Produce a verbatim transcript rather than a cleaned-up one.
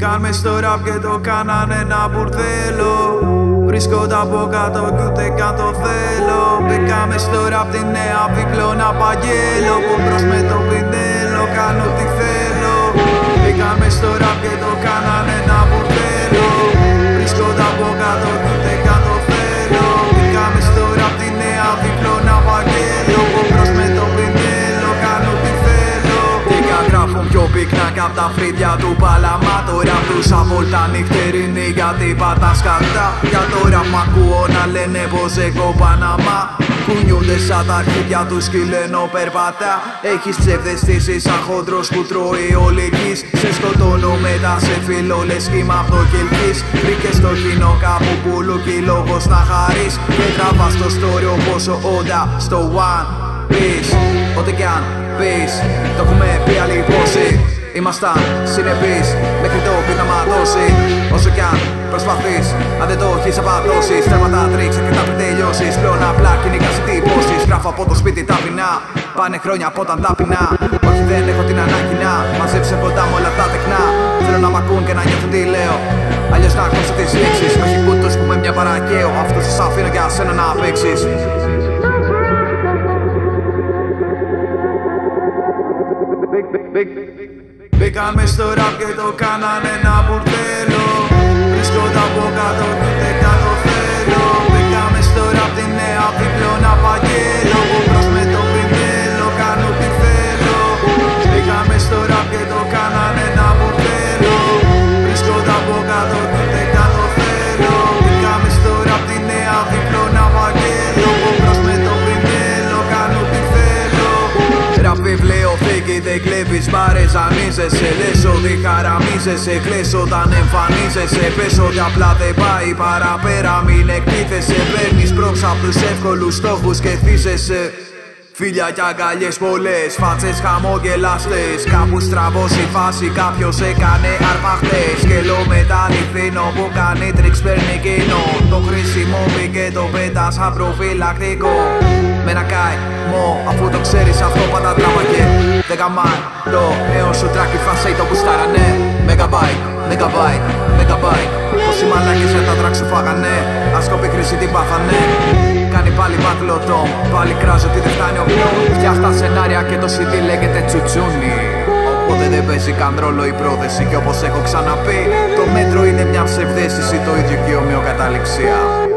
Μπήκαν μες στο ραπ και το κάνανε ένα μπουρδέλο. Βρίσκονται από κάτω κι ούτε καν το θέλω. Μπήκα μες στο ραπ τη νέα βίβλο να παγγέλω. Που μπρος με το πινέλο κάνω τι θέλω. Μπήκαν μες στο ραπ και το κάνανε ένα μπουρδέλο. Βρίσκονται από κάτω κι ούτε καν το θέλω. Μπήκα μες στο ραπ τη νέα βίβλο να παγγέλω. Που μπρος με το πινέλο κάνω τι θέλω. Δίκα γράφουν πιο πυκνά κι απ' τα φρύδια του Παλαμά. Τώρα τους αβόλτα νυχτερινή γιατί πατά σκατά. Για τώρα μ' ακούω να λένε πως έχω Παναμά. Κουνιούνται σαν τα αρχίδια του σκυλένο περπατά. Έχεις ψευδαισθήσεις σαν χόντρος που τρώει όλη γης. Σε σκοτώνω μετά σε φίλο λες σχήμα απ' το κελκής. Βρήκες το κοινό κάπου που λουκεί λόγος να χαρείς. Και τραβάς το στόριο πόσο όντα στο One Piece. Ό,τι κι αν πεις, το έχουμε πει άλλη πόση. Ήμασταν συνεπείς μέχρι το πι να ματώσει. Όσο κι αν προσπαθείς, αν δεν το έχεις απαντώσεις. Τέρματα τρίξε και τα πριν τελειώσεις. Πλέον απλά κυνηγάς εντυπώσεις. Γράφω από το σπίτι ταπεινά. Πάνε χρόνια από όταν ταπεινά. Όχι δεν έχω την ανάγκη να μαζέψε κοντά μου όλα τα τεκνά. Θέλω να μ' ακούν και να νιώθουν τι λέω. Αλλιώς να ακούσω τις λέξεις. Όχι κούτους που με μια παρακαίω. Αυτό σας αφήνω για σένα να παίξεις. Μπήκαν μες στο ραπ και το κάνανε ένα μπουρδέλο. Βρίσκονται από κάτω κι ούτε καν το θέλω. Μπήκαν μες στο ραπ τη νέα βίβλο να παγγέλω. Που μπρος με το πινέλο κάνω τι θέλω. Μπήκαν μες στο ραπ και το κάνανε ένα μπουρδέλο. Βρίσκονται από κάτω κι ούτε καν το θέλω. Μπήκαν μες στο ραπ τη νέα βίβλο να παγγέλω. Που μπρος με το πινέλο κάνω τι θέλω. Ραπ βιβλιοθήκη δεν κλέβεις, παρεζανίζεσαι. Λες ότι χαραμίζεσαι, κλαις όταν εμφανίζεσαι. Πες ότι απλά δεν πάει παραπέρα, μην εκτίθεσαι. Παίρνεις πρόξ απ' τους εύκολους στόχους και θύσεσαι. Φίλια κι αγκαλιές πολλές, φάτσες χαμογελαστές. Κάπου στραβώς η φάση, κάποιος έκανε αρπαχτές. Σκελό μεταλληθήνω που κάνει τρίξ παίρνει κοινό. Το χρησιμοποιεί και το πέτας απροφυλακτικό. Με ένα καημό, αφού το ξέρεις αυτό πάντα τράβαγε. Δεν καμάει το νέο σου τράκι φασέι το κουστάρανε. Megabyte, megabyte, megabyte. Πόσοι μαλάκες για τα τρακ σου φάγανε. Ασκόπη χρήση την πάθανε. Κάνει πάλι battle tom, πάλι κράζω ότι δεν φτάνει ο πλόν. Φτιάχτα σενάρια και το σι ντι λέγεται τσουτσούνι. Οπότε δεν παίζει καν ρόλο η πρόθεση. Και όπως έχω ξαναπεί, το μέτρο είναι μια ψευδαίσθηση, το ίδιο και η ομοιοκαταληξία.